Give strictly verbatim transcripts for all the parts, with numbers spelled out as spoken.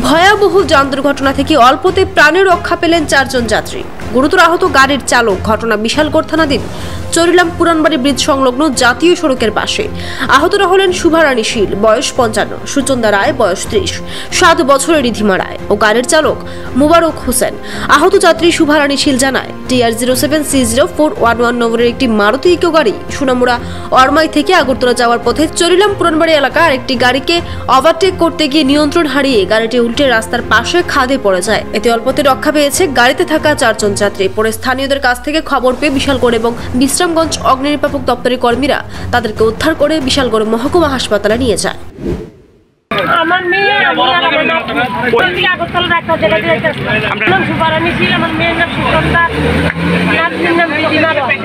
ভয়াবহ যান দুর্ঘটনা থেকে অল্পতে প্রাণে রক্ষা পেলেন চারজন যাত্রী। গুরুতর আহত গাড়ির চালক। ঘটনা বিশালগড় থানাধীন চরিলাম পুরানবাড়ি ব্রিজ সংলগ্ন জাতীয় সড়কের পাশে। আহতরা হলেন শুভারানী শীল, বয়স পঞ্চান্ন, সুচন্দা রায়, বয়স ত্রিশ, সাত বছরের রিধিমা রায় ও গাড়ির চালক মুবারক হোসেন। আহত যাত্রী শুভারানী শীল জানায়, TR zero seven C zero four one one নম্বরের একটি মারুতি ইকো গাড়ি সোনামুড়া অরমাই থেকে আগরতলা যাওয়ার পথে চরিলাম পুরানবাড়ি এলাকার একটি গাড়িকে ওভারটেক করতে গিয়ে নিয়ন্ত্রণ হারিয়ে গাড়িটি উল্টে রাস্তার পাশে খাদে পড়ে যায়। এতে অল্পতে রক্ষা পেয়েছে গাড়িতে থাকা চারজন যাত্রী। পরে স্থানীয়দের কাছ থেকে খবর পেয়ে বিশালগড় এবং বিশ্রামগঞ্জ অগ্নি নির্বাপক দপ্তরের কর্মীরা তাদেরকে উদ্ধার করে বিশালগড় মহকুমা হাসপাতালে নিয়ে যায়। আমার মেয়ে আমি আর আমার নাতি আগরতলা একটা জায়গা দিয়ে আমার নাম শুভারানী শীল, আমার মেয়ের নাম সুচন্দা, নাতির নাম রিধিমা রায়।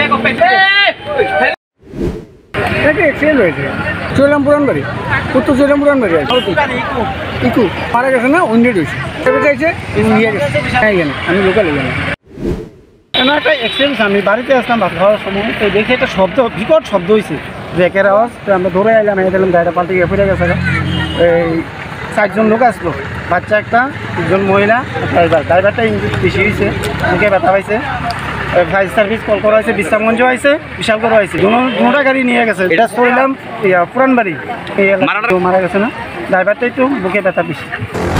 এটা এক্সিডেন্ট হয়েছে চরিলাম পুরানবাড়ি, উত্তর চরিলাম পুরানবাড়ি ইকু মারা গেছে না উইন্ডেড হয়েছে চাইছে নিয়ে গেছে। হ্যাঁ এখানে আমি লোকাল এখানে কেন একটা এক্সিডেন্ট। আমি বাড়িতে আসলাম ভাত খাওয়ার সময়, তো দেখি একটা শব্দ, বিকট শব্দ হয়েছে, ব্রেকের আওয়াজ। তো আমরা ধরে আইলাম, এনে দিলাম গাড়িটা পাল্টে গিয়ে ফিরে গেছে। এই চারজন লোক আসলো, বাচ্চা একটা, একজন মহিলা, ড্রাইভার। ড্রাইভারটা ইঞ্জুরি বেশি হয়েছে, মুখে ব্যথা পাইছে। ফায়ার সার্ভিস কল করা হয়েছে, বিশ্রামগঞ্জ হয়েছে, বিশালগড় হয়েছে, দুটা গাড়ি নিয়ে গেছে। এটা চললাম পুরানবাড়ি, মারা গেছে না, ড্রাইভারটা একটু বুকে ব্যথা বেশি।